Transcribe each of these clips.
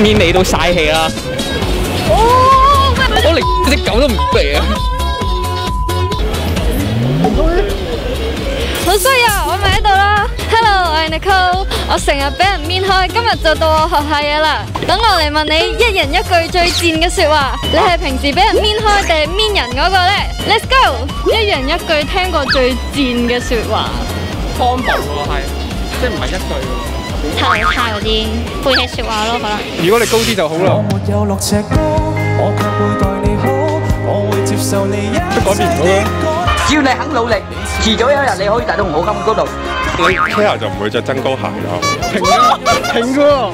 面你都嘥氣啦！我連隻狗都唔嚟啊！ 好衰啊！我咪喺度啦。Hello， 我係 Nicole。我成日俾人搣開，今日就到我學下嘢啦。等我嚟問你一人一句最賤嘅説話。你係平時俾人搣開定係搣人嗰個呢？ Let's go！ 一人一句聽過最賤嘅説話。 combo 喎係，即係唔係一句喎。 太嗰啲晦氣説話咯，可能。 如果你高啲就好啦。都改變唔到啦。 只要你肯努力，遲早有一日你可以達到我咁高度。 你 care 就唔會着增高鞋咯。 停啊！停喎！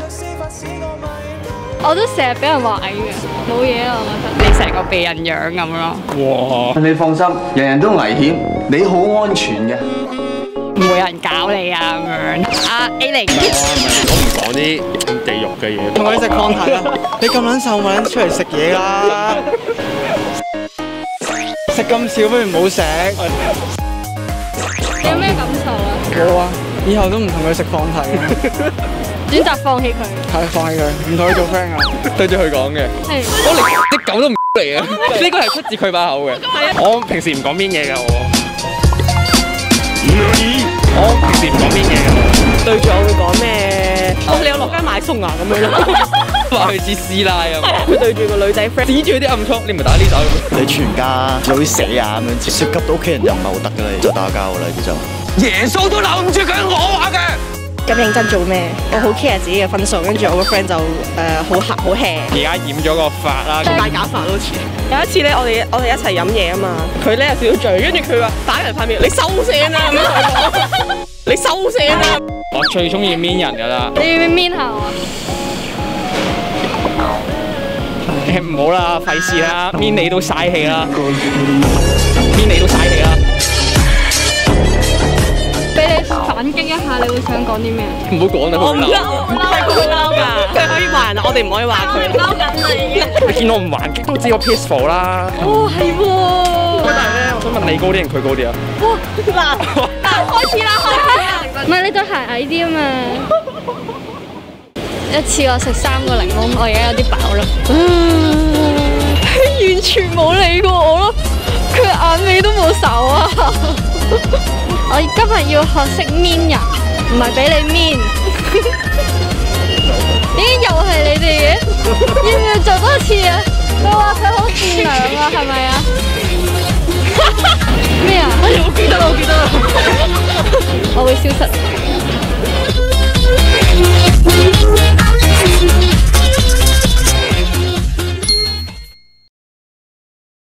我都成日俾人話矮嘅，冇嘢啊，我覺得。 你成個避人樣咁咯。 哇！ 你放心，人人都危險，你好安全嘅。 唔會有人搞你啊咁樣。阿 A 零， 我唔講啲地獄嘅嘢。 同你食抗體啊！你咁撚瘦咪撚出嚟食嘢啦！食咁少不如唔好食。 你有咩感受啊？ 冇啊！以後都唔同佢食抗體。 選擇放棄佢。 係放棄佢，唔同佢做 friend 啊！ 對住佢講嘅。 係。 我連隻狗都唔嚟啊！呢個係出自佢把口嘅。我平時唔講邊嘢㗎我。我平時唔講邊嘢㗎。 對住我會講咩？哦，你有落街買餸啊咁樣咯。 話佢似師奶啊嘛。 佢對住個女仔 friend， 指住啲暗瘡，你唔係打呢手咁。 你全家會死啊咁樣，涉及到屋企人就唔係好得㗎啦，就打交㗎啦，就。 耶穌都鬧唔住佢，我話嘅。 咁認真做咩？我好 care 自己嘅分數，跟住我個 friend 就好 hea。 而家染咗個髮啦， 戴假髮好似。有一次咧，我哋一齊飲嘢啊嘛，佢咧有少少醉，跟住佢話打人塊面，你收聲啦咁樣同我講，你收聲啦。 我最中意搣人㗎啦。 你要唔要搣下我？ 唔好啦，費事啦，搣你都嘥氣啦，搣你都嘥氣啦。 俾你反擊一下，你會想講啲咩？ 唔好講啦， 我唔嬲，係佢會嬲㗎，佢可以話人，我哋唔可以話佢。 嬲緊你。 你見我唔還擊都知我 peaceful 啦。 哦，係喎。 但係咧，我想問你高啲定佢高啲啊？ 哇！嗱，開始啦，開始啦。唔係你對鞋矮啲啊嘛。一次我食3個檸檬，我而家有啲飽啦。佢完全冇理過我咯，佢眼尾都冇手啊！我今日要學識搣人，唔係俾你搣。咦，又係你哋嘅？要唔要做多次啊？佢話佢好善良啊，係咪啊？咩啊？我記得啦，我記得啦。我會消失。